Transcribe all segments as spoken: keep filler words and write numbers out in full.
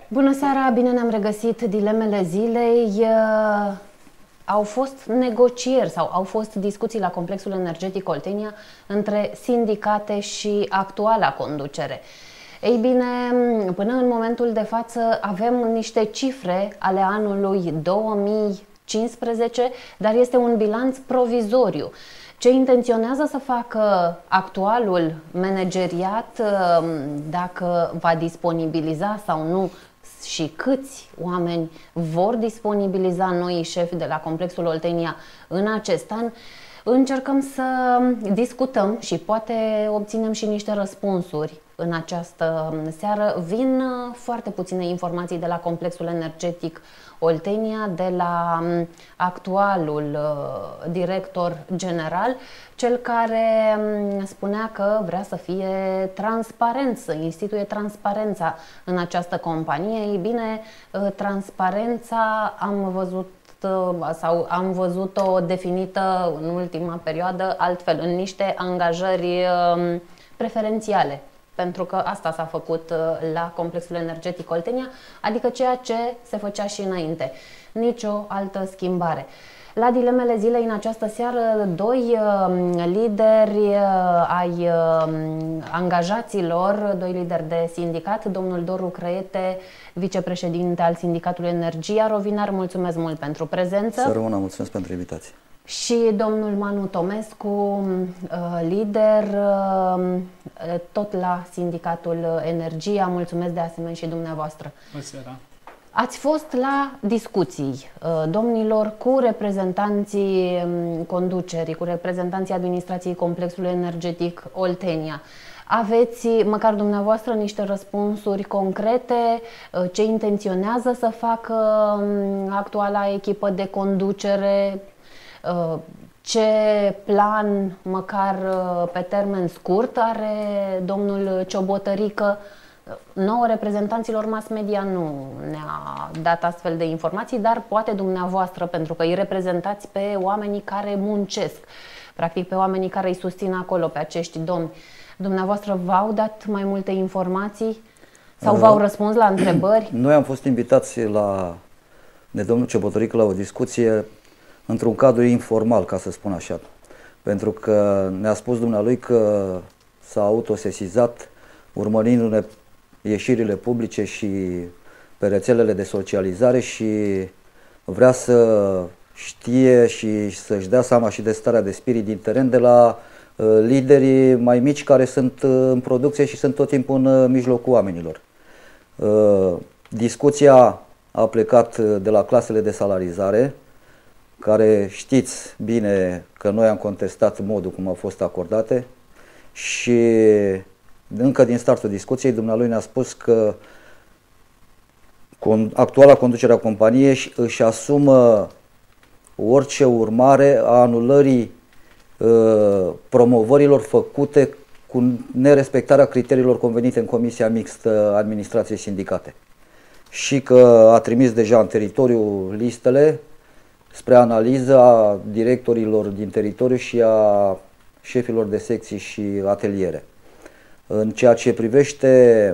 Bună seara, bine ne-am regăsit. Dilemele zilei. Au fost negocieri sau au fost discuții la Complexul Energetic Oltenia între sindicate și actuala conducere. Ei bine, până în momentul de față avem niște cifre ale anului două mii cincisprezece, dar este un bilanț provizoriu. Ce intenționează să facă actualul manageriat, dacă va disponibiliza sau nu și câți oameni vor disponibiliza noii șefi de la Complexul Oltenia în acest an, încercăm să discutăm și poate obținem și niște răspunsuri în această seară. Vin foarte puține informații de la Complexul Energetic Oltenia, de la actualul director general, cel care spunea că vrea să fie transparent, să instituie transparența în această companie. Ei bine, transparența am văzut sau am văzut-o definită în ultima perioadă altfel, în niște angajări preferențiale. Pentru că asta s-a făcut la Complexul Energetic Oltenia, adică ceea ce se făcea și înainte. Nicio altă schimbare. La dilemele zilei în această seară, doi lideri ai angajaților, doi lideri de sindicat, domnul Doru Crăiete, vicepreședinte al Sindicatului Energia Rovinar, mulțumesc mult pentru prezență. Să rămână, mulțumesc pentru invitație. Și domnul Manu Tomescu, lider tot la Sindicatul Energia, mulțumesc de asemenea și dumneavoastră. Bună seara. Ați fost la discuții, domnilor, cu reprezentanții conducerii, cu reprezentanții administrației Complexului Energetic Oltenia. Aveți, măcar dumneavoastră, niște răspunsuri concrete? Ce intenționează să facă actuala echipă de conducere? Ce plan, măcar pe termen scurt, are domnul Ciobotărică? Nouă, reprezentanților mass media nu ne-a dat astfel de informații, dar poate dumneavoastră, pentru că îi reprezentați pe oamenii care muncesc, practic pe oamenii care îi susțin acolo, pe acești domni. Dumneavoastră v-au dat mai multe informații sau v-au răspuns la întrebări? Noi am fost invitați la, de domnul Ciobotărică la o discuție într-un cadru informal, ca să spun așa, pentru că ne-a spus dumnealui că s-a autosesizat urmărindu-ne ieșirile publice și pe rețelele de socializare și vrea să știe și să-și dea seama și de starea de spirit din teren de la uh, liderii mai mici care sunt uh, în producție și sunt tot timpul în uh, mijlocul oamenilor. Uh, discuția a plecat uh, de la clasele de salarizare, care știți bine că noi am contestat modul cum au fost acordate și încă din startul discuției dumnealui ne-a spus că actuala conducere a companiei își asumă orice urmare a anulării uh, promovărilor făcute cu nerespectarea criteriilor convenite în Comisia Mixtă Administrației Sindicate și că a trimis deja în teritoriu listele spre analiză a directorilor din teritoriu și a șefilor de secții și ateliere. În ceea ce privește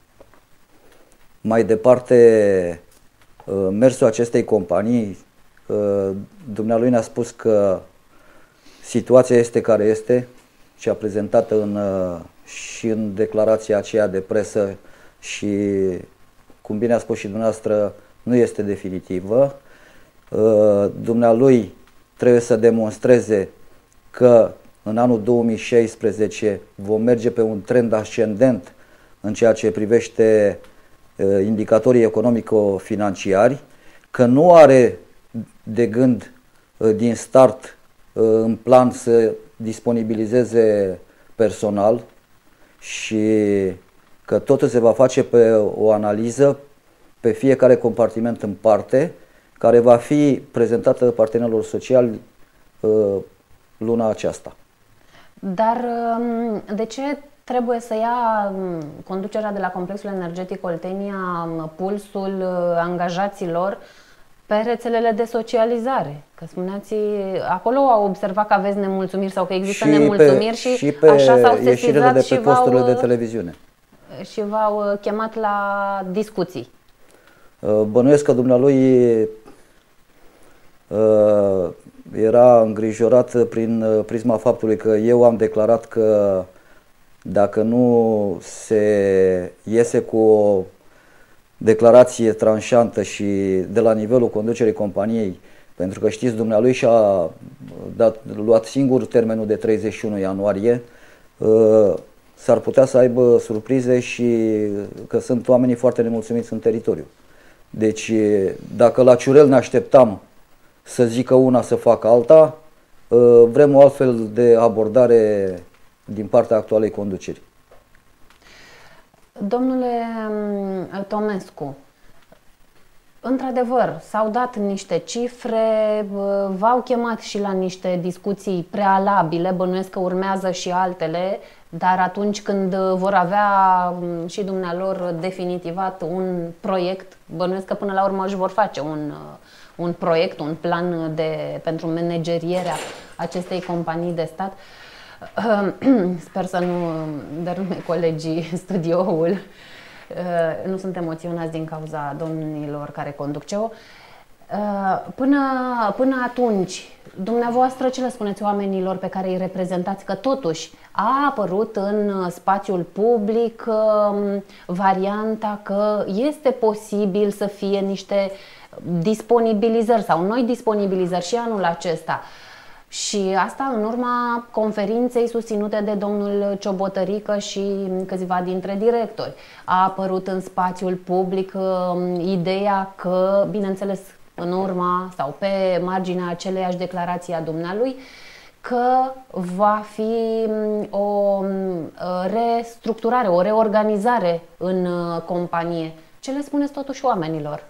mai departe mersul acestei companii, dumnealui ne-a spus că situația este care este, cea prezentată în, și în declarația aceea de presă și, cum bine a spus și dumneavoastră, nu este definitivă. Dumnealui trebuie să demonstreze că în anul două mii șaisprezece vom merge pe un trend ascendent în ceea ce privește uh, indicatorii economico-financiari, că nu are de gând uh, din start uh, în plan să disponibilizeze personal și că totul se va face pe o analiză pe fiecare compartiment în parte, care va fi prezentată partenerilor sociali uh, luna aceasta. Dar de ce trebuie să ia conducerea de la Complexul Energetic Oltenia pulsul angajaților pe rețelele de socializare? Că spuneați, acolo au observat că aveți nemulțumiri sau că există și nemulțumiri pe, și, și pe așa s-au sesizat de pe și posturile v-au, de televiziune. Și v-au chemat la discuții. Bănuiesc că dumnealui era îngrijorat prin prisma faptului că eu am declarat că dacă nu se iese cu o declarație tranșantă și de la nivelul conducerii companiei, pentru că știți, dumnealui și-a dat, luat singur termenul de treizeci și unu ianuarie, s-ar putea să aibă surprize și că sunt oamenii foarte nemulțumiți în teritoriu. Deci dacă la Ciurel ne așteptam să zică una, să facă alta, vrem o altfel de abordare din partea actualei conduceri. Domnule Tomescu, într-adevăr, s-au dat niște cifre, v-au chemat și la niște discuții prealabile, bănuiesc că urmează și altele, dar atunci când vor avea și dumnealor definitivat un proiect, bănuiesc că până la urmă își vor face un, un proiect, un plan de, pentru managerierea acestei companii de stat. Sper să nu dărâme colegii studioul. Nu sunt emoționați din cauza domnilor care conduc C E O. Până, până atunci, dumneavoastră ce le spuneți oamenilor pe care îi reprezentați, că totuși a apărut în spațiul public varianta că este posibil să fie niște disponibilizări sau noi disponibilizări și anul acesta? Și asta în urma conferinței susținute de domnul Ciobotărică și câțiva dintre directori. A apărut în spațiul public uh, ideea că, bineînțeles, în urma sau pe marginea aceleiași declarații a dumnealui, că va fi o restructurare, o reorganizare în companie. Ce le spuneți totuși oamenilor?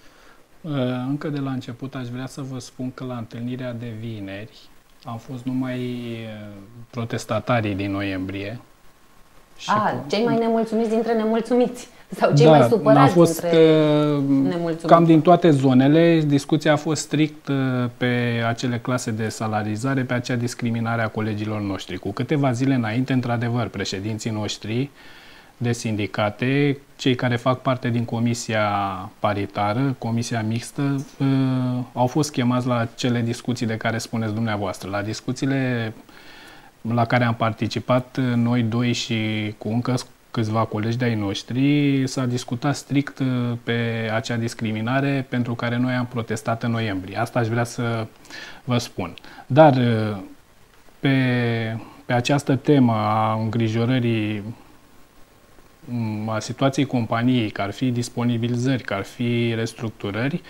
Încă de la început aș vrea să vă spun că la întâlnirea de vineri am fost numai protestatarii din noiembrie. A, cu... cei mai nemulțumiți dintre nemulțumiți sau cei da, mai supărați a fost dintre nemulțumiți. Cam din toate zonele. Discuția a fost strict pe acele clase de salarizare, pe acea discriminare a colegilor noștri. Cu câteva zile înainte, într-adevăr, președinții noștri de sindicate, cei care fac parte din comisia paritară, comisia mixtă, uh, au fost chemați la cele discuții de care spuneți dumneavoastră. La discuțiile la care am participat noi doi și cu încă câțiva colegi de-ai noștri, s-a discutat strict pe acea discriminare pentru care noi am protestat în noiembrie. Asta aș vrea să vă spun. Dar pe, pe această temă a îngrijorării a situației companiei, că ar fi disponibilizări, că ar fi restructurări,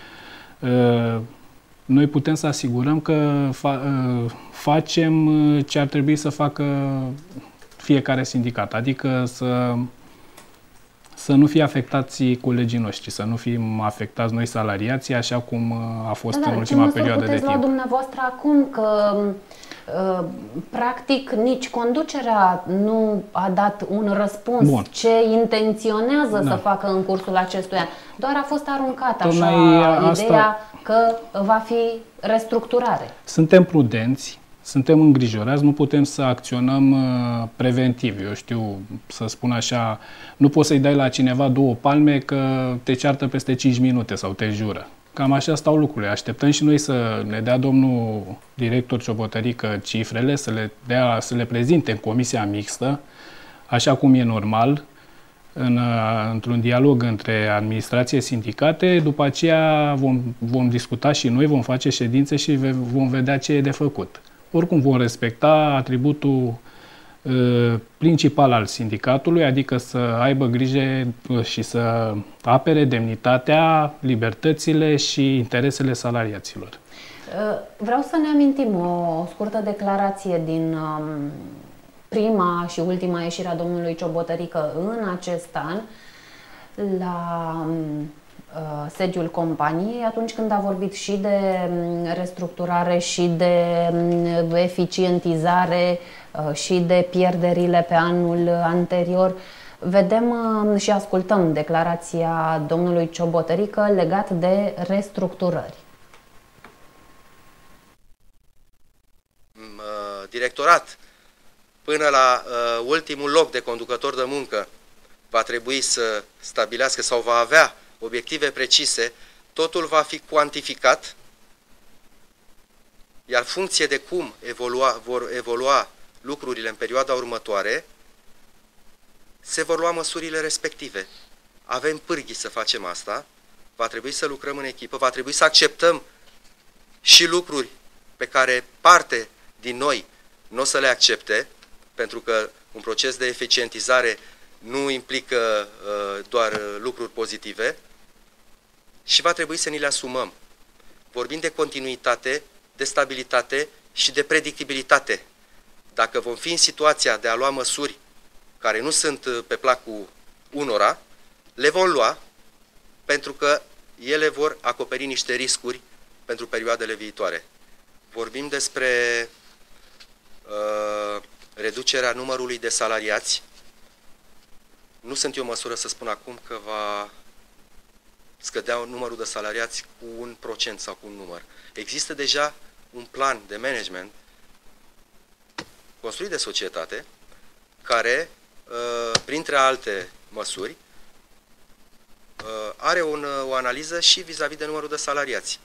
noi putem să asigurăm că fa facem ce ar trebui să facă fiecare sindicat, adică să, să nu fie afectați colegii noștri, să nu fim afectați noi salariații, așa cum a fost da, în ultima perioadă de timp. Ce măsuri puteți lua dumneavoastră acum că practic nici conducerea nu a dat un răspuns? Bun. Ce intenționează da. să facă în cursul acestui an? Doar a fost aruncată așa ideea asta... că va fi restructurare. Suntem prudenți, suntem îngrijorați, nu putem să acționăm preventiv. Eu știu, să spun așa, nu poți să-i dai la cineva două palme că te ceartă peste cinci minute sau te jură. Cam așa stau lucrurile. Așteptăm și noi să ne dea domnul director Ciobotărică cifrele, să le, dea, să le prezinte în comisia mixtă, așa cum e normal, în, într-un dialog între administrație sindicate. După aceea vom, vom discuta și noi, vom face ședințe și vom vedea ce e de făcut. Oricum vom respecta atributul uh, principal al sindicatului, adică să aibă grijă și să apere demnitatea, libertățile și interesele salariaților. Vreau să ne amintim o scurtă declarație din um, prima și ultima ieșire a domnului Ciobotărică în acest an la um, sediul companiei, atunci când a vorbit și de restructurare și de eficientizare și de pierderile pe anul anterior. Vedem și ascultăm declarația domnului Ciobotărică legat de restructurări. Directorat, până la ultimul loc de conducător de muncă, va trebui să stabilească sau va avea obiective precise, totul va fi cuantificat, iar funcție de cum evolua, vor evolua lucrurile în perioada următoare, se vor lua măsurile respective. Avem pârghii să facem asta, va trebui să lucrăm în echipă, va trebui să acceptăm și lucruri pe care parte din noi nu o să le accepte, pentru că un proces de eficientizare nu implică uh, doar uh, lucruri pozitive, și va trebui să ni le asumăm. Vorbim de continuitate, de stabilitate și de predictibilitate. Dacă vom fi în situația de a lua măsuri care nu sunt pe placul unora, le vom lua pentru că ele vor acoperi niște riscuri pentru perioadele viitoare. Vorbim despre uh, reducerea numărului de salariați. Nu sunt eu măsură să spun acum că va scădea numărul de salariați cu un procent sau cu un număr. Există deja un plan de management construit de societate care, printre alte măsuri, are un, o analiză și vis-a-vis de numărul de salariați.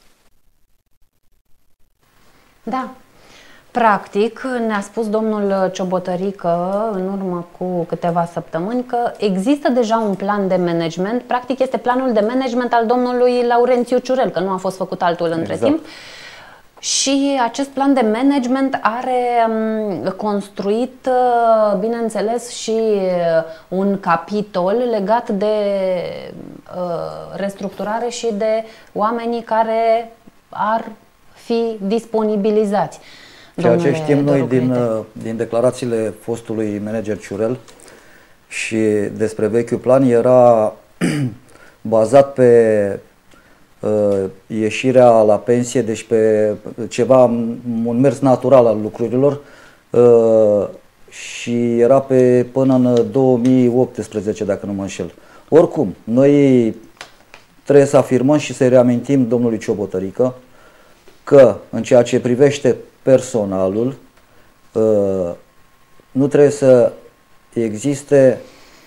Da. Practic, ne-a spus domnul Ciobotărică în urmă cu câteva săptămâni că există deja un plan de management. Practic este planul de management al domnului Laurențiu Ciurel, că nu a fost făcut altul între exact. timp. Și acest plan de management are um, construit, uh, bineînțeles, și un capitol legat de uh, restructurare și de oamenii care ar fi disponibilizați. Ceea ce știm noi din, din declarațiile fostului manager Ciurel și despre vechiul plan era bazat pe uh, ieșirea la pensie, deci pe ceva, un mers natural al lucrurilor, uh, și era pe până în două mii optsprezece, dacă nu mă înșel. Oricum, noi trebuie să afirmăm și să-i reamintim domnului Ciobotărică că în ceea ce privește personalul, nu trebuie să existe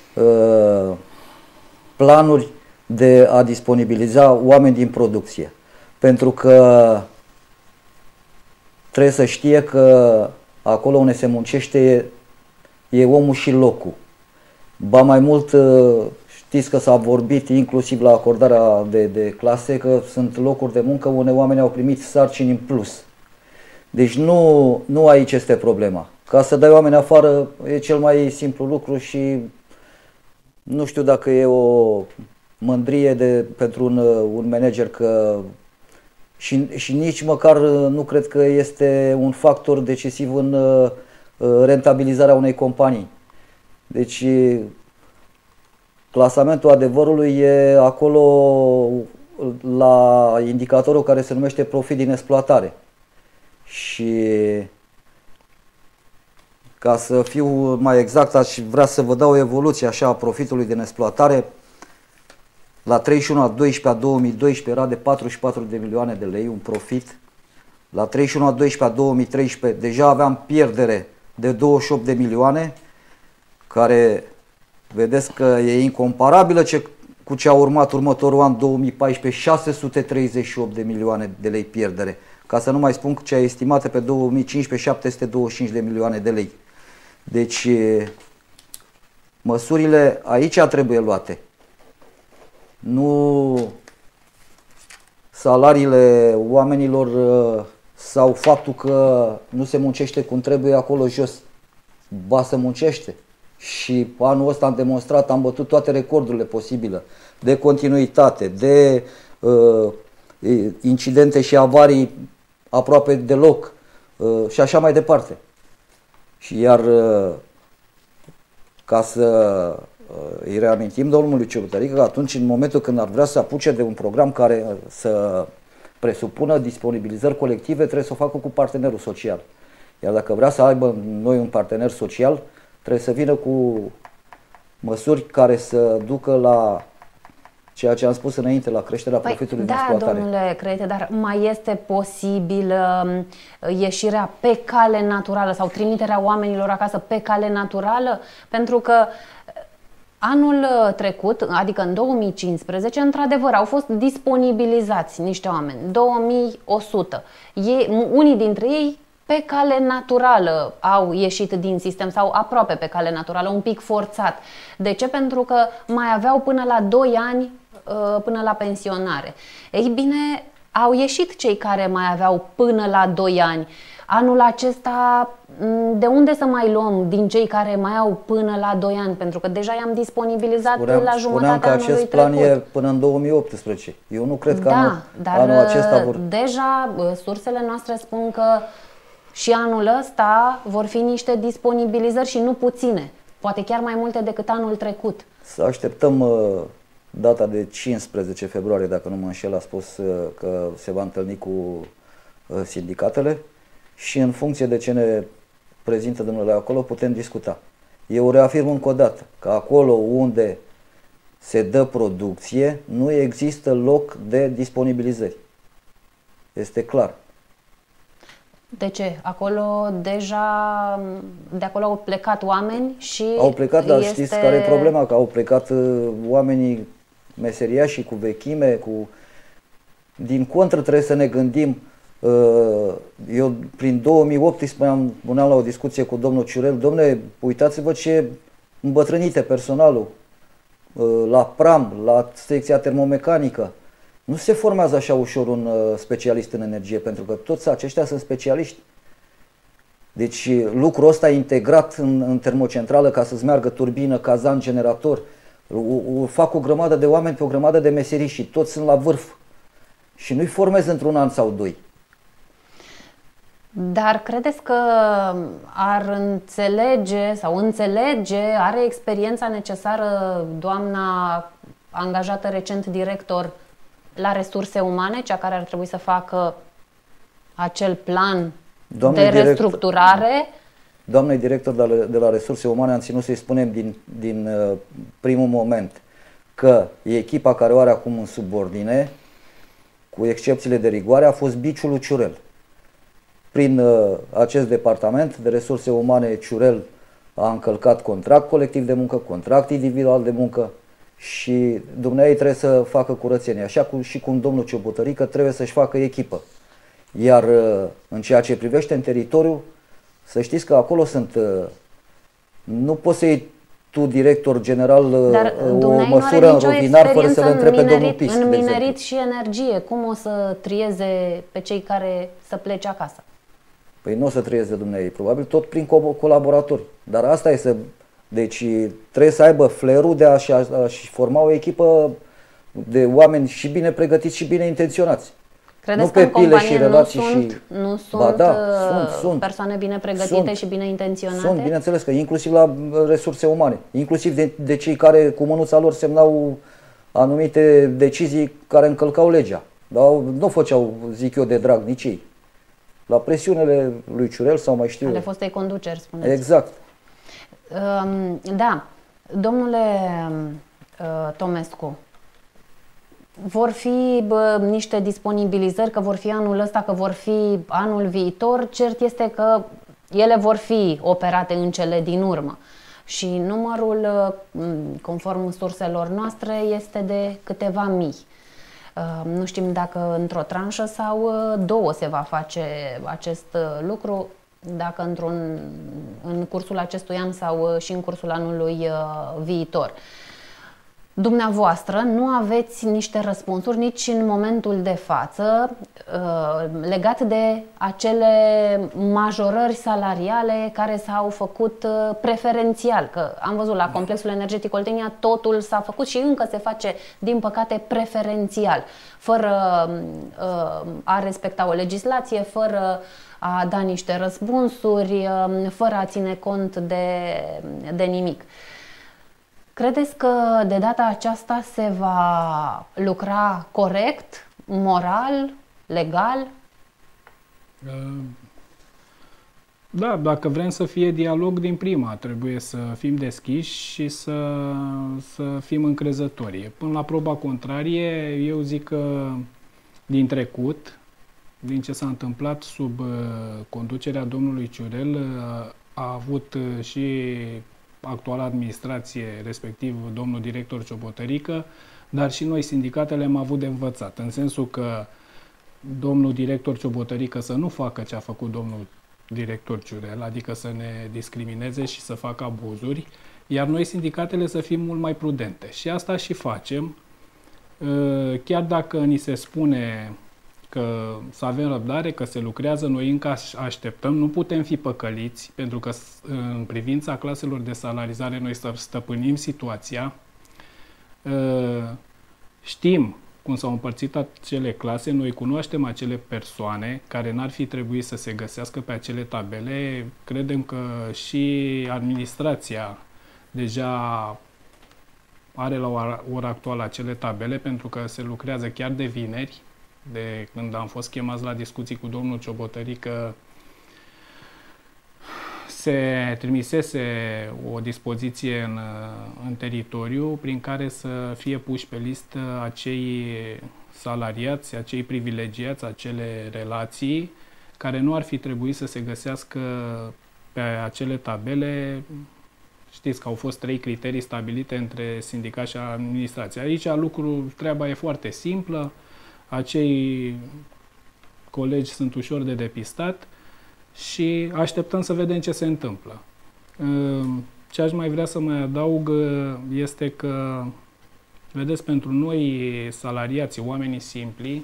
planuri de a disponibiliza oameni din producție, pentru că trebuie să știe că acolo unde se muncește e omul și locul. Ba mai mult, știți că s-a vorbit inclusiv la acordarea de, de clase că sunt locuri de muncă unde oamenii au primit sarcini în plus. Deci nu, nu aici este problema. Ca să dai oameni afară e cel mai simplu lucru și nu știu dacă e o mândrie de, pentru un, un manager că și, și nici măcar nu cred că este un factor decisiv în rentabilizarea unei companii. Deci clasamentul adevărului e acolo la indicatorul care se numește profit din exploatare. Și ca să fiu mai exact, aș vrea să vă dau o evoluție așa a profitului din exploatare. La treizeci și unu a doisprezece a două mii doisprezece era de patruzeci și patru de milioane de lei, un profit. La treizeci și unu a doisprezece a două mii treisprezece deja aveam pierdere de douăzeci și opt de milioane, care vedeți că e incomparabilă ce, cu ce a urmat următorul an, două mii paisprezece, șase sute treizeci și opt de milioane de lei pierdere. Ca să nu mai spun ce a estimat pe două mii cincisprezece, șapte sute douăzeci și cinci de milioane de lei. Deci măsurile aici trebuie luate. Nu salariile oamenilor sau faptul că nu se muncește cum trebuie acolo jos. Ba să muncește. Și anul ăsta am demonstrat, am bătut toate recordurile posibile de continuitate, de uh, incidente și avarii aproape deloc uh, și așa mai departe. Și iar uh, ca să uh, îi reamintim domnului Ciobotărică că atunci, în momentul când ar vrea să apuce de un program care uh, să presupună disponibilizări colective, trebuie să o facă cu partenerul social. Iar dacă vrea să aibă noi un partener social, trebuie să vină cu măsuri care să ducă la ceea ce am spus înainte, la creșterea păi, profitului da, din exploatare. Da, domnule Crete, dar mai este posibil uh, ieșirea pe cale naturală sau trimiterea oamenilor acasă pe cale naturală? Pentru că Anul trecut, adică în două mii cincisprezece, într-adevăr au fost disponibilizați niște oameni, două mii o sută. Ei, unii dintre ei pe cale naturală au ieșit din sistem sau aproape pe cale naturală, un pic forțat. De ce? Pentru că mai aveau până la doi ani până la pensionare. Ei bine, au ieșit cei care mai aveau până la doi ani. Anul acesta, de unde să mai luăm din cei care mai au până la doi ani? Pentru că deja i-am disponibilizat spuneam, la jumătatea anului trecut. Spuneam că acest plan e până în două mii optsprezece. Eu nu cred că da, anul, dar anul acesta vor... deja sursele noastre spun că și anul ăsta vor fi niște disponibilizări și nu puține. Poate chiar mai multe decât anul trecut. Să așteptăm uh, data de cincisprezece februarie, dacă nu mă înșel, a spus uh, că se va întâlni cu uh, sindicatele. Și în funcție de ce ne prezintă domnule acolo, putem discuta. Eu reafirm încă o dată că acolo unde se dă producție, nu există loc de disponibilizări. Este clar. De ce? Acolo deja, de acolo au plecat oameni și au plecat, dar este... știți care e problema? Că au plecat uh, oamenii meseriași cu vechime, cu... Din contră trebuie să ne gândim. Eu prin două mii optsprezece spuneam, spuneam la o discuție cu domnul Ciurel, domne, uitați-vă ce îmbătrânite personalul la pram, la secția termomecanică. Nu se formează așa ușor un specialist în energie, pentru că toți aceștia sunt specialiști. Deci lucrul ăsta integrat în, în termocentrală ca să-ți meargă turbină, cazan, generator, o, o fac o grămadă de oameni pe o grămadă de meserii și toți sunt la vârf. Și nu-i formezi într-un an sau doi. Dar credeți că ar înțelege sau înțelege, are experiența necesară doamna angajată recent director la resurse umane, cea care ar trebui să facă acel plan Doamne de restructurare? Doamnei director de la, de la resurse umane am ținut să-i spunem din, din uh, primul moment că echipa care o are acum în subordine, cu excepțiile de rigoare, a fost biciul lui Ciurel. Prin uh, acest departament de resurse umane, Ciurel a încălcat contract colectiv de muncă, contract individual de muncă și dumneavoastră trebuie să facă curățenie. Așa cum și cum domnul Ciobotărică trebuie să-și facă echipă. Iar uh, în ceea ce privește în teritoriu, să știți că acolo sunt... Uh, nu poți să iei tu, director general, Dar o măsură în rovinar fără să le întrebe domnul Pisc. În minerit și energie, cum o să trieze pe cei care să plece acasă? Păi nu o să trieze dumneavoastră, probabil tot prin co- colaboratori. Dar asta este, deci trebuie să aibă flerul de a-și, a-și forma o echipă de oameni și bine pregătiți și bine intenționați. Credeți nu că pe în pile și relații nu sunt, și... nu sunt, ba da, sunt, sunt persoane bine pregătite sunt, și bine intenționate? Sunt, bineînțeles că inclusiv la resurse umane, inclusiv de, de cei care cu mânuța lor semnau anumite decizii care încălcau legea. Dar nu făceau, zic eu, de drag nici ei. La presiunile lui Ciurel sau mai știu... Ale fostei conduceri, spuneți. Exact. Um, da, domnule uh, Tomescu, vor fi bă, niște disponibilizări, că vor fi anul ăsta, că vor fi anul viitor. Cert este că ele vor fi operate în cele din urmă. Și numărul, conform surselor noastre, este de câteva mii. Nu știm dacă într-o tranșă sau două se va face acest lucru, dacă într-un, în cursul acestui an sau și în cursul anului viitor. Dumneavoastră nu aveți niște răspunsuri nici în momentul de față legat de acele majorări salariale care s-au făcut preferențial. Că am văzut la Complexul Energetic Oltenia totul s-a făcut și încă se face, din păcate, preferențial, fără a respecta o legislație, fără a da niște răspunsuri, fără a ține cont de, de nimic. Credeți că de data aceasta se va lucra corect, moral, legal? Da, dacă vrem să fie dialog din prima, trebuie să fim deschiși și să, să fim încrezători. Până la proba contrarie, eu zic că din trecut, din ce s-a întâmplat sub conducerea domnului Ciurel, a avut și actuala administrație, respectiv domnul director Ciobotărică, dar și noi, sindicatele, am avut de învățat, în sensul că domnul director Ciobotărică să nu facă ce a făcut domnul director Ciurel, adică să ne discrimineze și să facă abuzuri, iar noi, sindicatele, să fim mult mai prudente. Și asta și facem, chiar dacă ni se spune că să avem răbdare, că se lucrează, noi încă așteptăm, nu putem fi păcăliți, pentru că în privința claselor de salarizare noi să stăpânim situația. Știm cum s-au împărțit acele clase, noi cunoaștem acele persoane care n-ar fi trebuit să se găsească pe acele tabele. Credem că și administrația deja are la ora actuală acele tabele, pentru că se lucrează chiar de vineri, de când am fost chemați la discuții cu domnul Ciobotărică, se trimisese o dispoziție în, în teritoriu prin care să fie puși pe listă acei salariați, acei privilegiați, acele relații care nu ar fi trebuit să se găsească pe acele tabele. Știți că au fost trei criterii stabilite între sindicat și administrație. Aici lucrul, treaba e foarte simplă. Acei colegi sunt ușor de depistat și așteptăm să vedem ce se întâmplă. Ce aș mai vrea să mai adaug este că, vedeți, pentru noi salariații, oamenii simpli,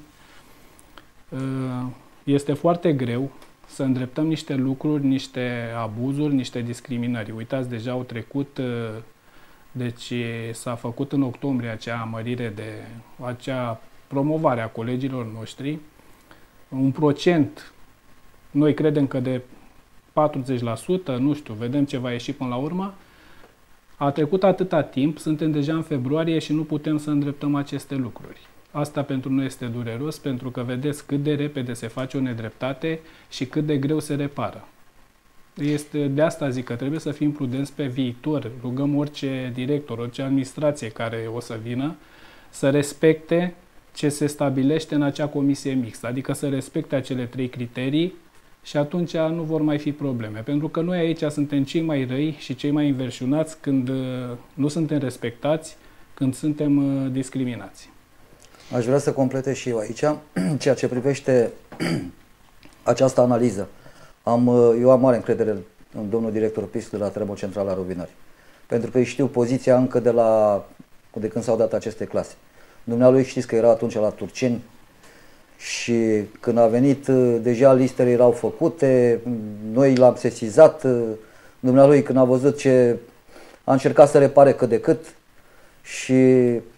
este foarte greu să îndreptăm niște lucruri, niște abuzuri, niște discriminări. Uitați, deja au trecut, deci s-a făcut în octombrie acea mărire de acea promovare a colegilor noștri. Un procent, noi credem că de patruzeci la sută, nu știu, vedem ce va ieși până la urmă. A trecut atâta timp, suntem deja în februarie și nu putem să îndreptăm aceste lucruri. Asta pentru noi este dureros, pentru că vedeți cât de repede se face o nedreptate și cât de greu se repară. Este, de asta zic că trebuie să fim prudenți pe viitor. Rugăm orice director, orice administrație care o să vină să respecte ce se stabilește în acea comisie mixtă, adică să respecte acele trei criterii și atunci nu vor mai fi probleme. Pentru că noi aici suntem cei mai răi și cei mai înverșunați când nu suntem respectați, când suntem discriminați. Aș vrea să completez și eu aici, ceea ce privește această analiză. Am, eu am mare încredere în domnul director Pisc de la Termocentrala Rovinari, pentru că îi știu poziția încă de, la, de când s-au dat aceste clase. Dumnealui știți că era atunci la Turceni și când a venit, deja listele erau făcute, noi l-am sesizat, dumnealui când a văzut ce a încercat să repare cât de cât și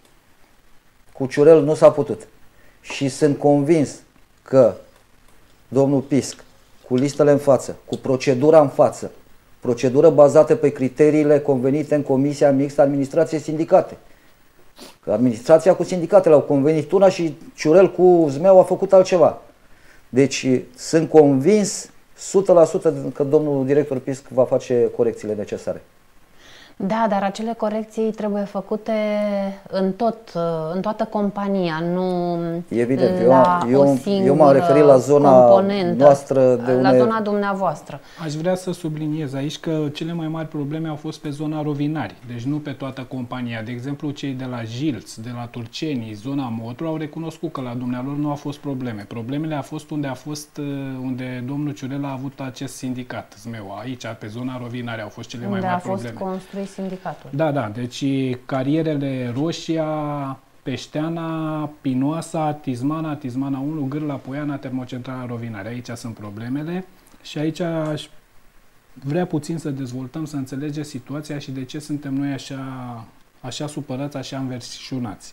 cu Ciurel nu s-a putut. Și sunt convins că domnul Pisc, cu listele în față, cu procedura în față, procedură bazată pe criteriile convenite în Comisia Mixtă Administrație-Sindicate. Că administrația cu sindicatele au convenit una și Ciurel cu Zmeu a făcut altceva. Deci sunt convins o sută la sută că domnul director Pisc va face corecțiile necesare. Da, dar acele corecții trebuie făcute în, tot, în toată compania, nu evident, la eu, o eu, singură eu m-am referit la zona componentă, noastră, de la une... zona dumneavoastră. Aș vrea să subliniez aici că cele mai mari probleme au fost pe zona Rovinari, deci nu pe toată compania. De exemplu, cei de la Jilț, de la Turcenii, zona Motru, au recunoscut că la dumnealor nu au fost probleme. Problemele au fost unde a fost, unde domnul Ciurel a avut acest sindicat, Zmeu. Aici, pe zona Rovinari, au fost cele unde mai mari probleme. Unde a fost construit sindicatul. Da, da, deci carierele Roșia, Peșteana, Pinoasa, Tizmana, Tizmana unu, Gârla, Poiana, Termocentrala Rovinari. Aici sunt problemele și aici aș vrea puțin să dezvoltăm, să înțelegeți situația și de ce suntem noi așa, așa supărați, așa înverșunați.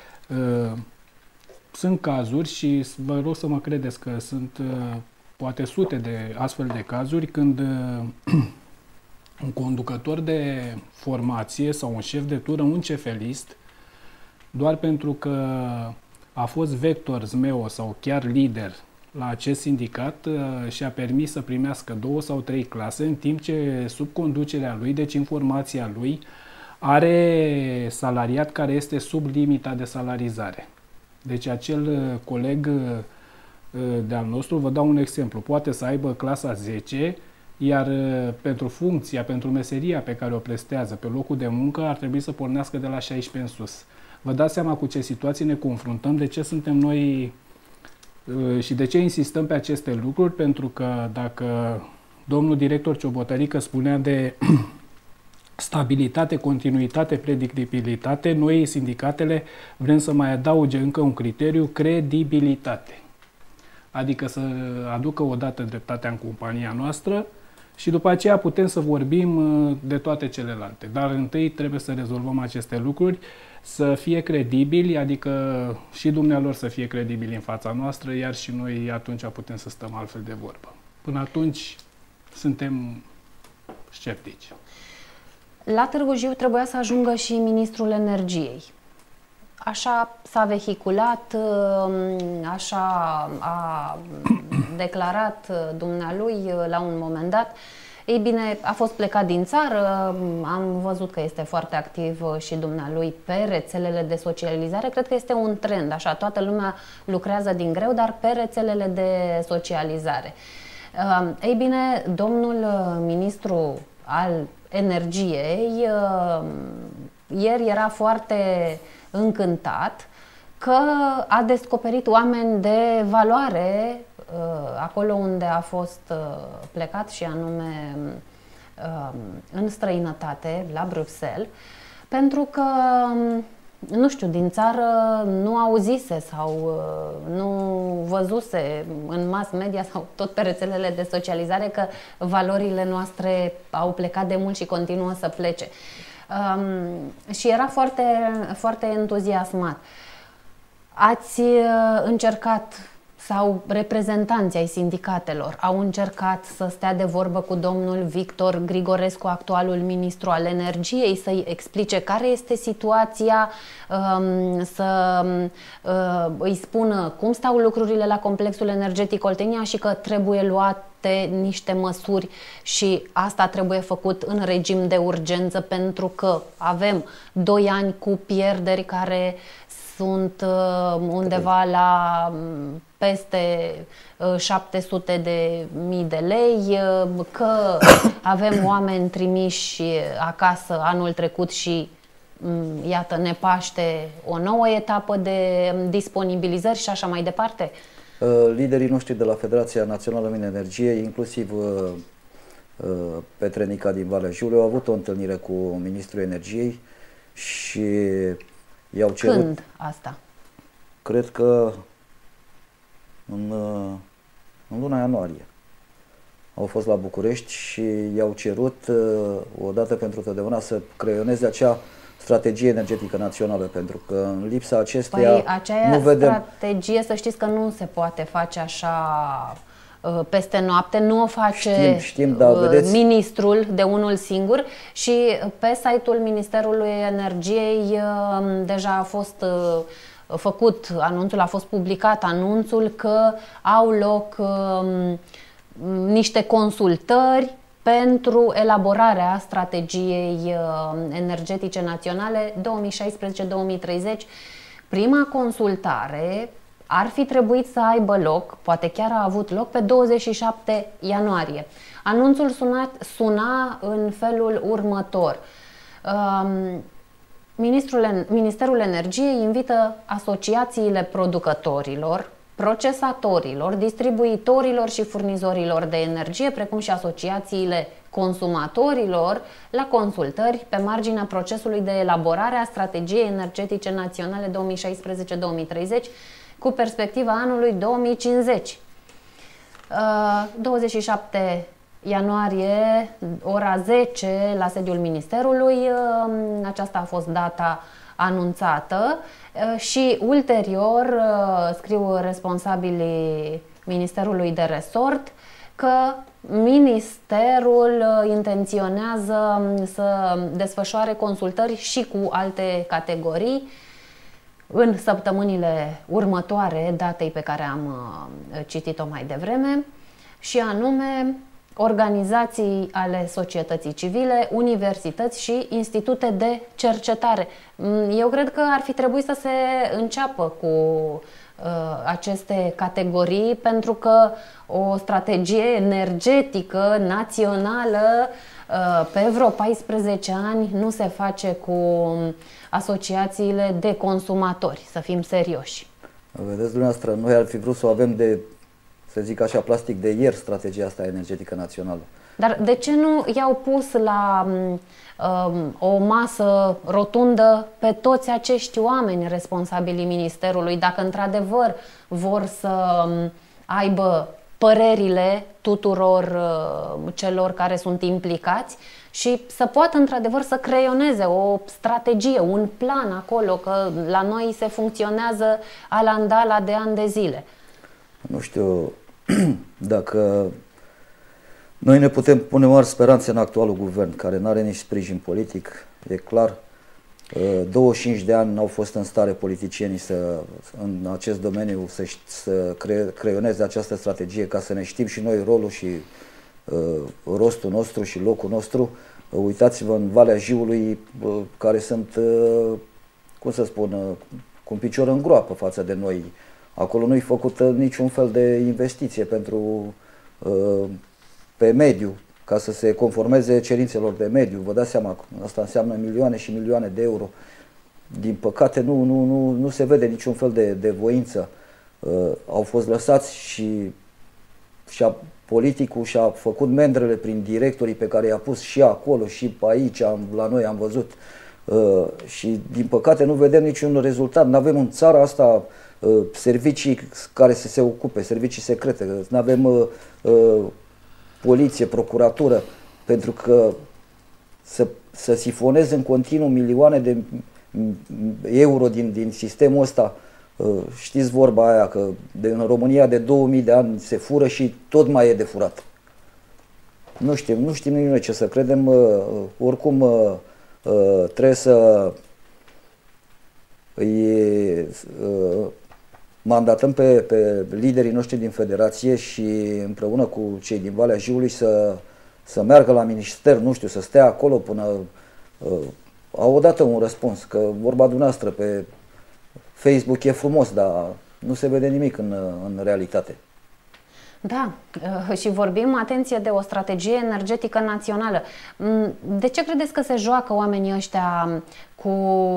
Sunt cazuri și vă rog să mă credeți că sunt poate sute de astfel de cazuri când un conducător de formație sau un șef de tură, un cefelist, doar pentru că a fost vector Zmeo sau chiar lider la acest sindicat, și-a permis să primească două sau trei clase, în timp ce sub conducerea lui, deci în formația lui, are salariat care este sub limita de salarizare. Deci acel coleg de-al nostru, vă dau un exemplu, poate să aibă clasa zece iar pentru funcția, pentru meseria pe care o prestează pe locul de muncă, ar trebui să pornească de la șaisprezece în sus. Vă dați seama cu ce situații ne confruntăm, de ce suntem noi și de ce insistăm pe aceste lucruri, pentru că dacă domnul director Ciobotarică spunea de stabilitate, continuitate, predictibilitate, noi, sindicatele, vrem să mai adauge încă un criteriu, credibilitate. Adică să aducă odată dreptatea în compania noastră și după aceea putem să vorbim de toate celelalte. Dar întâi trebuie să rezolvăm aceste lucruri, să fie credibili, adică și dumnealor să fie credibili în fața noastră, iar și noi atunci putem să stăm altfel de vorbă. Până atunci suntem sceptici. La Târgu Jiu trebuia să ajungă și ministrul energiei. Așa s-a vehiculat, așa a declarat dumnealui la un moment dat. Ei bine, a fost plecat din țară, am văzut că este foarte activ și dumnealui pe rețelele de socializare. Cred că este un trend, așa, toată lumea lucrează din greu, dar pe rețelele de socializare. Ei bine, domnul ministru al energiei ieri era foarte încântat că a descoperit oameni de valoare acolo unde a fost plecat, și anume în străinătate, la Bruxelles, pentru că, nu știu, din țară nu auzise sau nu văzuse în mass media sau tot pe rețelele de socializare că valorile noastre au plecat de mult și continuă să plece. Și era foarte, foarte entuziasmat. Ați încercat, sau reprezentanții ai sindicatelor au încercat să stea de vorbă cu domnul Victor Grigorescu, actualul ministru al energiei, să-i explice care este situația, să îi spună cum stau lucrurile la complexul energetic Oltenia și că trebuie luate niște măsuri și asta trebuie făcut în regim de urgență, pentru că avem doi ani cu pierderi care sunt undeva la peste șapte sute de mii de lei, că avem oameni trimiși acasă anul trecut și iată ne paște o nouă etapă de disponibilizări și așa mai departe? Liderii noștri de la Federația Națională Mine Energie, inclusiv Petrenica din Valea Jiului, au avut o întâlnire cu Ministrul Energiei și i-au cerut... Când asta? Cred că în, în luna ianuarie. Au fost la București și i-au cerut odată pentru totdeauna să creioneze acea strategie energetică națională, pentru că în lipsa acesteia păi, aceea nu vedem... strategie, să știți că nu se poate face așa peste noapte, nu o face știm, știm, da, vedeți... ministrul de unul singur, și pe site-ul Ministerului Energiei deja a fost făcut anunțul, a fost publicat anunțul că au loc um, niște consultări pentru elaborarea strategiei uh, energetice naționale două mii șaisprezece două mii treizeci. Prima consultare ar fi trebuit să aibă loc, poate chiar a avut loc, pe douăzeci și șapte ianuarie. Anunțul suna, suna în felul următor. Um, Ministrul, Ministerul Energiei invită asociațiile producătorilor, procesatorilor, distribuitorilor și furnizorilor de energie, precum și asociațiile consumatorilor, la consultări pe marginea procesului de elaborare a strategiei energetice naționale două mii șaisprezece două mii treizeci cu perspectiva anului două mii cincizeci. douăzeci și șapte ianuarie, ora zece, la sediul Ministerului. Aceasta a fost data anunțată și ulterior scriu responsabilii Ministerului de Resort că Ministerul intenționează să desfășoare consultări și cu alte categorii în săptămânile următoare datei pe care am citit-o mai devreme, și anume organizații ale societății civile, universități și institute de cercetare. Eu cred că ar fi trebuit să se înceapă cu uh, aceste categorii, pentru că o strategie energetică națională uh, pe vreo paisprezece ani nu se face cu asociațiile de consumatori, să fim serioși. Vedeți dumneavoastră, noi ar fi vrut să o avem de, să zic așa, plastic de ieri, strategia asta energetică națională. Dar de ce nu i-au pus la um, o masă rotundă pe toți acești oameni responsabili Ministerului, dacă într-adevăr vor să um, aibă părerile tuturor uh, celor care sunt implicați și să poată într-adevăr să creioneze o strategie, un plan acolo, că la noi se funcționează alandala de ani de zile. Nu știu dacă noi ne putem pune mari speranțe în actualul guvern, care nu are nici sprijin politic, e clar. douăzeci și cinci de ani n-au fost în stare politicienii să, în acest domeniu să, să cre, creioneze această strategie ca să ne știm și noi rolul și uh, rostul nostru și locul nostru. Uh, uitați-vă în Valea Jiului, uh, care sunt, uh, cum să spun, uh, cu un picior în groapă față de noi. Acolo nu-i făcută niciun fel de investiție pentru uh, pe mediu, ca să se conformeze cerințelor de mediu. Vă dați seama, asta înseamnă milioane și milioane de euro. Din păcate nu, nu, nu, nu se vede niciun fel de, de voință. Uh, au fost lăsați și, și a, politicul și-a făcut mendrele prin directorii pe care i-a pus și acolo și pe aici, am, la noi am văzut. Uh, și din păcate nu vedem niciun rezultat. Nu avem în țara asta uh, servicii care să se ocupe, servicii secrete. Nu avem uh, uh, poliție, procuratură, pentru că să, să sifoneze în continuu milioane de euro din, din sistemul ăsta. Știți vorba aia că de, în România de două mii de ani se fură și tot mai e de furat. Nu știm, nu știm nici noi ce să credem. Oricum trebuie să îi mandatăm pe, pe liderii noștri din federație și împreună cu cei din Valea Jiului să, să meargă la minister, nu știu, să stea acolo până uh, au odată un răspuns, că vorba dumneavoastră pe Facebook e frumos, dar nu se vede nimic în, în realitate. Da, și vorbim, atenție, de o strategie energetică națională. De ce credeți că se joacă oamenii ăștia cu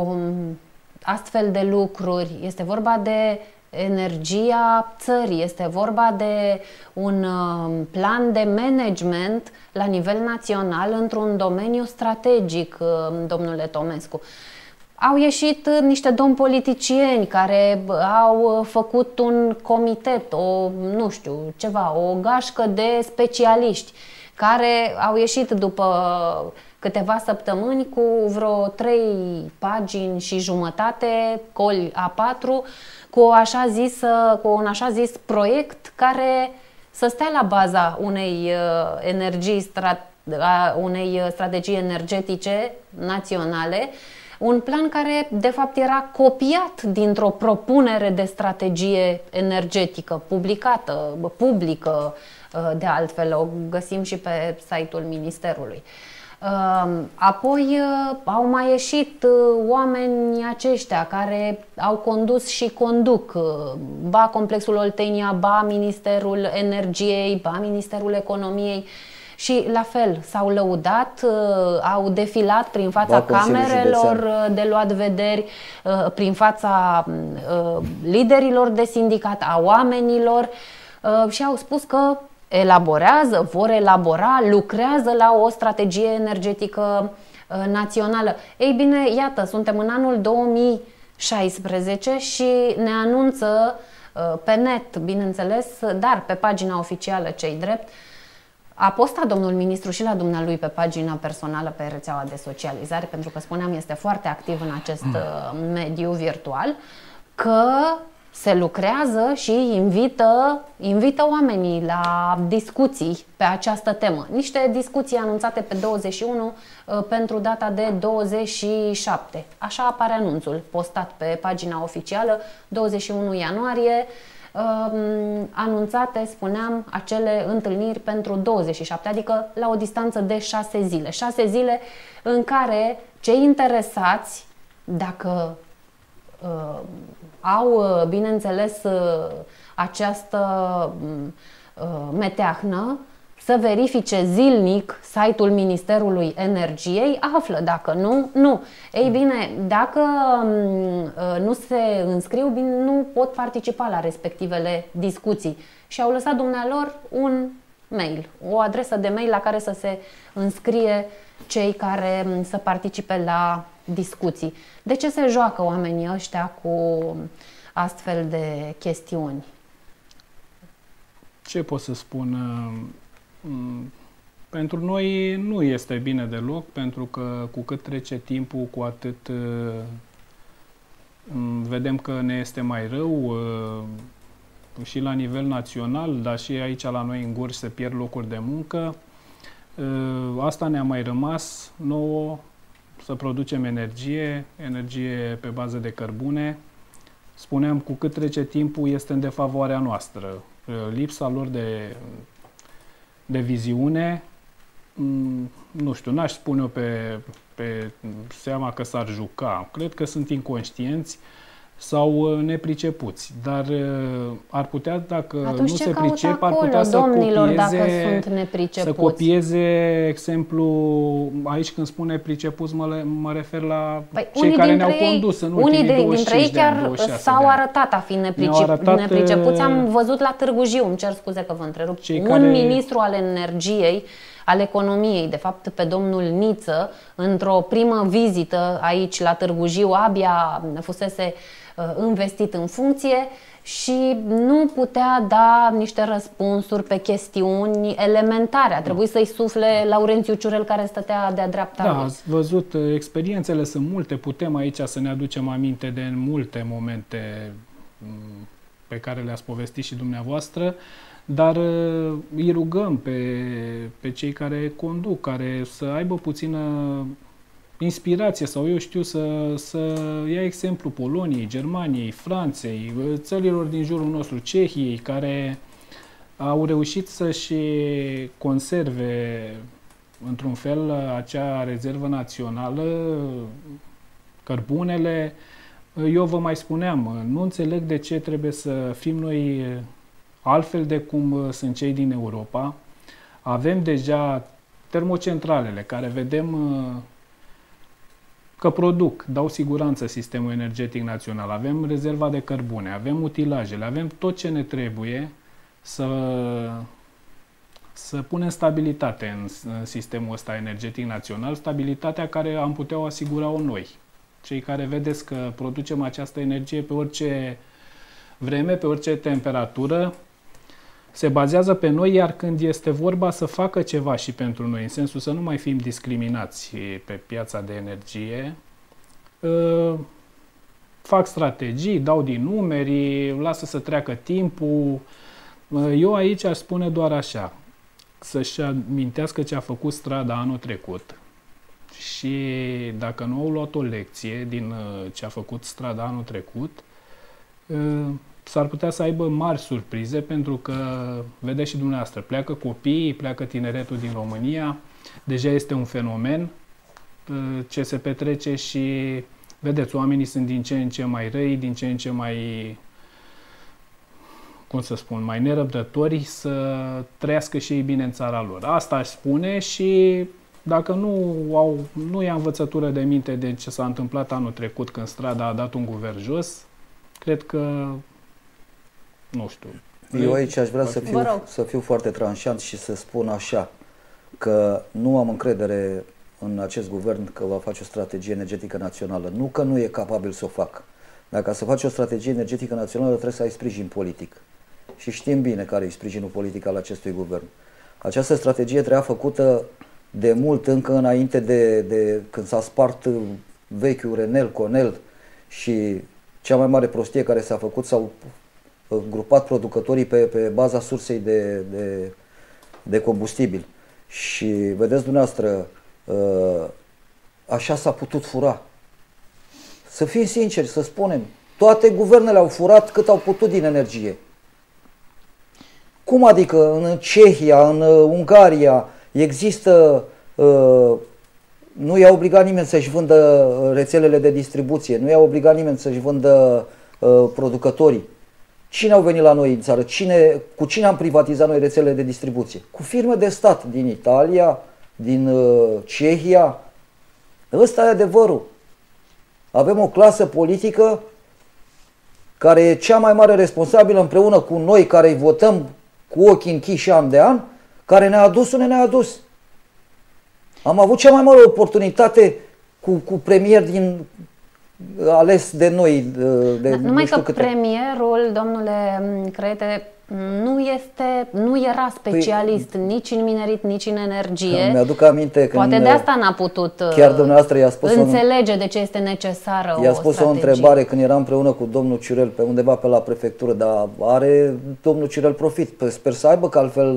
astfel de lucruri? Este vorba de energia țării, este vorba de un plan de management la nivel național într-un domeniu strategic, domnule Tomescu. Au ieșit niște domni politicieni care au făcut un comitet, o, nu știu, ceva, o gașcă de specialiști care au ieșit după câteva săptămâni cu vreo trei pagini și jumătate, coli A patru, cu, o așa zis, cu un așa zis proiect care să stea la baza unei energii, unei strategii energetice naționale, un plan care de fapt era copiat dintr-o propunere de strategie energetică publicată, publică, de altfel o găsim și pe site-ul Ministerului. Apoi au mai ieșit oameni aceștia care au condus și conduc ba Complexul Oltenia, ba Ministerul Energiei, ba Ministerul Economiei și la fel s-au lăudat, au defilat prin fața camerelor de luat vederi, prin fața liderilor de sindicat, a oamenilor și au spus că elaborează, vor elabora, lucrează la o strategie energetică națională. Ei bine, iată, suntem în anul două mii șaisprezece și ne anunță pe net, bineînțeles, dar pe pagina oficială, cei drept, a postat domnul ministru și la dumnealui pe pagina personală pe rețeaua de socializare, pentru că spuneam, este foarte activ în acest mediu virtual, că se lucrează și invită, invită oamenii la discuții pe această temă. Niște discuții anunțate pe douăzeci și unu pentru data de douăzeci și șapte. Așa apare anunțul postat pe pagina oficială, douăzeci și unu ianuarie. anunțate, spuneam, acele întâlniri pentru douăzeci și șapte, adică la o distanță de șase zile. șase zile în care cei interesați, dacă uh, au, bineînțeles, uh, această uh, meteahnă, să verifice zilnic site-ul Ministerului Energiei, află. Dacă nu, nu. Ei bine, dacă uh, nu se înscriu, bine, nu pot participa la respectivele discuții. Și au lăsat dumnealor un mail, o adresă de mail la care să se înscrie cei care să participe la discuții. De ce se joacă oamenii ăștia cu astfel de chestiuni? Ce pot să spun? Pentru noi nu este bine deloc, pentru că cu cât trece timpul, cu atât vedem că ne este mai rău și la nivel național, dar și aici la noi în Gorj se pierd locuri de muncă. Asta ne-a mai rămas nouă, să producem energie, energie pe bază de cărbune. Spuneam, cu cât trece timpul, este în defavoarea noastră. Lipsa lor de, de viziune, nu știu, n-aș spune eu pe, pe seama că s-ar juca. Cred că sunt inconștienți sau nepricepuți, dar ar putea, dacă atunci nu se caută pricep, acolo, ar putea să domnilor, dacă copieze, sunt nepricepuți? să copieze exemplu, aici când spune pricepuți, mă, mă refer la păi cei care ne-au ei, condus în unii ultimii de, douăzeci și dintre ei cinci de ani, chiar douăzeci și șase s-au de ani. arătat a fi nepricep, arătat, nepricepuți. Am văzut la Târgu Jiu, îmi cer scuze că vă întrerup, un care... ministru al energiei, al economiei, de fapt pe domnul Niță, într-o primă vizită aici la Târgu Jiu, abia fusese investit în funcție și nu putea da niște răspunsuri pe chestiuni elementare. A trebuit să-i sufle Laurențiu Ciurel, care stătea de-a dreapta Da, lui. ați văzut, experiențele sunt multe, putem aici să ne aducem aminte de multe momente pe care le-ați povestit și dumneavoastră, dar îi rugăm pe, pe cei care conduc, care să aibă puțină inspirație sau eu știu să, să ia exemplu Poloniei, Germaniei, Franței, țărilor din jurul nostru, Cehiei, care au reușit să-și conserve într-un fel acea rezervă națională, cărbunele. Eu vă mai spuneam, nu înțeleg de ce trebuie să fim noi altfel de cum sunt cei din Europa. Avem deja termocentralele care vedem că produc, dau siguranță sistemul energetic național, avem rezerva de cărbune, avem utilajele, avem tot ce ne trebuie să, să punem stabilitate în, în sistemul ăsta energetic național, stabilitatea care am putea o asigura-o noi. Cei care vedeți că producem această energie pe orice vreme, pe orice temperatură, se bazează pe noi, iar când este vorba să facă ceva și pentru noi, în sensul să nu mai fim discriminați pe piața de energie, fac strategii, dau din numeri, lasă să treacă timpul. Eu aici aș spune doar așa, să-și amintească ce a făcut Strada anul trecut și dacă nu au luat o lecție din ce a făcut Strada anul trecut, s-ar putea să aibă mari surprize, pentru că, vedeți și dumneavoastră, pleacă copiii, pleacă tineretul din România, deja este un fenomen ce se petrece și, vedeți, oamenii sunt din ce în ce mai răi, din ce în ce mai, cum să spun, mai nerăbdători să trăiască și ei bine în țara lor. Asta aș spune și dacă nu au, nu ia învățătură de minte de ce s-a întâmplat anul trecut când Strada a dat un guvern jos, cred că nu știu. Eu aici aș vrea să fiu, să fiu foarte tranșant și să spun așa, că nu am încredere în acest guvern că va face o strategie energetică națională. Nu că nu e capabil să o facă. Dacă să faci o strategie energetică națională, trebuie să ai sprijin politic. Și știm bine care e sprijinul politic al acestui guvern. Această strategie trebuia făcută de mult, încă înainte de, de când s-a spart vechiul Renel, Conel, și cea mai mare prostie care s-a făcut, s-au grupat producătorii pe, pe baza sursei de, de, de combustibil. Și vedeți dumneavoastră, așa s-a putut fura. Să fim sinceri, să spunem, toate guvernele au furat cât au putut din energie. Cum adică în Cehia, în Ungaria există, nu i-a obligat nimeni să-și vândă rețelele de distribuție, nu i-a obligat nimeni să-și vândă producătorii. Cine au venit la noi în țară? Cine, cu cine am privatizat noi rețelele de distribuție? Cu firme de stat din Italia, din Cehia. Ăsta e adevărul. Avem o clasă politică care e cea mai mare responsabilă împreună cu noi care îi votăm cu ochii închiși an de an, care ne-a adus unde ne-a adus. Am avut cea mai mare oportunitate cu, cu premier din ales de noi. De, da, numai nu știu că câte. Premierul, domnule Crete, nu este, nu era specialist păi, nici în minerit, nici în energie. Mi-aduc aminte că poate de asta n-a putut chiar dumneavoastră i-a spus înțelege de ce este necesară i-a o spus strategie. o întrebare când eram împreună cu domnul Ciurel pe undeva pe la prefectură, dar are domnul Ciurel profit. Sper să aibă, că altfel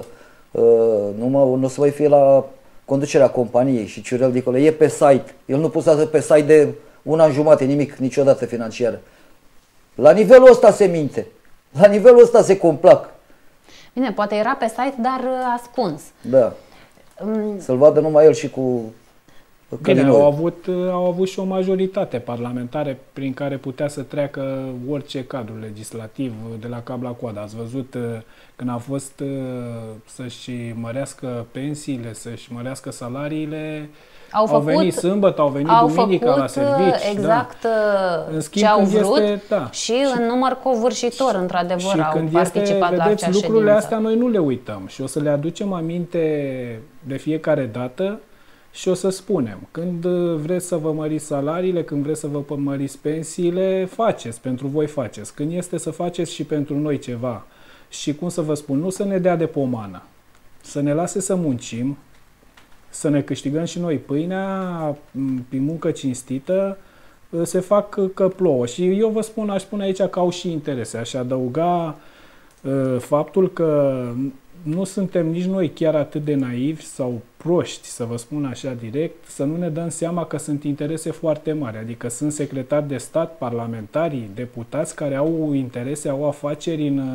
nu, mă, nu o să mai fie la conducerea companiei. Și Ciurel dincolo, e pe site. El nu putea pe site de un an jumate, nimic, niciodată financiară. La nivelul ăsta se minte. La nivelul ăsta se complac. Bine, poate era pe site, dar ascuns. Da. Um, Să-l vadă numai el și cu Bine, au avut, au avut și o majoritate parlamentară prin care putea să treacă orice cadru legislativ de la cap la coadă. Ați văzut când a fost să-și mărească pensiile, să-și mărească salariile, Au, făcut, au venit sâmbătă, au venit au duminica făcut la servici. exact da. În schimb, ce au vrut este, da. și, și în număr covârșitor, într-adevăr, și au când participat este, la vedeți, acea lucrurile ședință. astea noi nu le uităm și o să le aducem aminte de fiecare dată și o să spunem, când vreți să vă măriți salariile, când vreți să vă măriți pensiile, faceți, pentru voi faceți. Când este să faceți și pentru noi ceva și, cum să vă spun, nu să ne dea de pomană, să ne lase să muncim, să ne câștigăm și noi pâinea, prin muncă cinstită, se fac că plouă. Și eu vă spun, aș spune aici că au și interese. Aș adăuga uh, faptul că nu suntem nici noi chiar atât de naivi sau proști, să vă spun așa direct, să nu ne dăm seama că sunt interese foarte mari. Adică sunt secretari de stat, parlamentari, deputați care au interese, au afaceri în...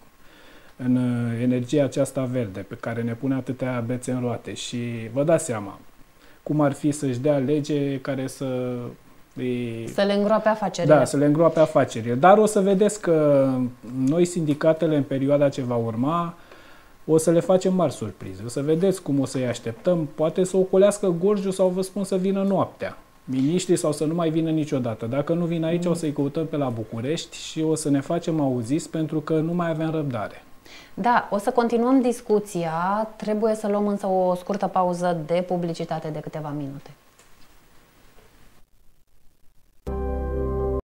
în energia aceasta verde pe care ne pune atâtea bețe în roate și vă dați seama cum ar fi să-și dea lege care să îi... să le îngroape afacerile. Da, să le îngroape afacerile. Dar o să vedeți că noi, sindicatele, în perioada ce va urma, o să le facem mari surprize. O să vedeți cum o să-i așteptăm. Poate să ocolească gorjul sau vă spun să vină noaptea. Miniștrii sau să nu mai vină niciodată. Dacă nu vin aici, mm. o să-i căutăm pe la București și o să ne facem auziți pentru că nu mai avem răbdare. Da, o să continuăm discuția. Trebuie să luăm însă o scurtă pauză de publicitate de câteva minute.